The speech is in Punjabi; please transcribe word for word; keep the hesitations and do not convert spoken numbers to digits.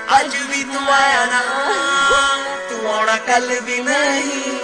आज भी तू आया ना, तू आना कल भी नहीं।